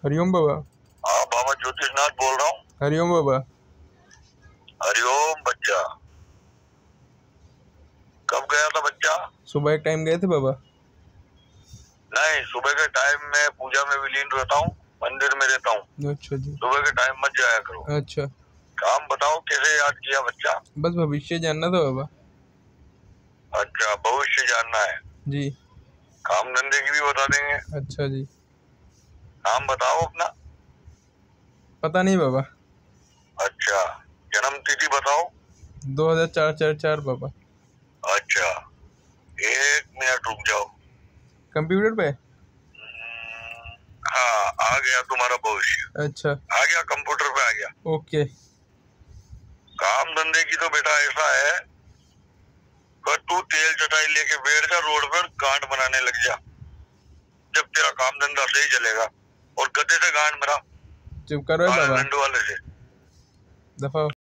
हरिओम बाबा। हाँ बाबा ज्योतिषनाथ बोल रहा हूँ। हरिओम बाबा। हरिओम बच्चा, कब गया था बच्चा? सुबह एक टाइम गए थे बाबा। नहीं, सुबह के टाइम में पूजा में विलीन रहता हूँ, मंदिर में रहता हूँ। अच्छा जी। सुबह के टाइम मत जाया करो। अच्छा। काम बताओ, कैसे याद किया बच्चा? बस भविष्य जानना था बाबा। अच्छा, भविष्य जानना है जी। काम धंधे की भी बता देंगे। अच्छा जी। नाम बताओ अपना। पता नहीं बाबा। अच्छा, जन्म तिथि बताओ। 2004-4 बाबा। अच्छा, 1 मिनट रुक जाओ। कंप्यूटर पे। हाँ, आ गया तुम्हारा भविष्य। अच्छा। आ गया, कंप्यूटर पे आ गया। ओके। काम धंधे की तो बेटा ऐसा है, पर तू तेल चटाई लेके बैठ जा रोड पर, गांठ बनाने लग जा। जब तेरा काम धंधा सही चलेगा। और गधे से गांठ मरा, चुप करो बाबा। लंडू वाले से। दफा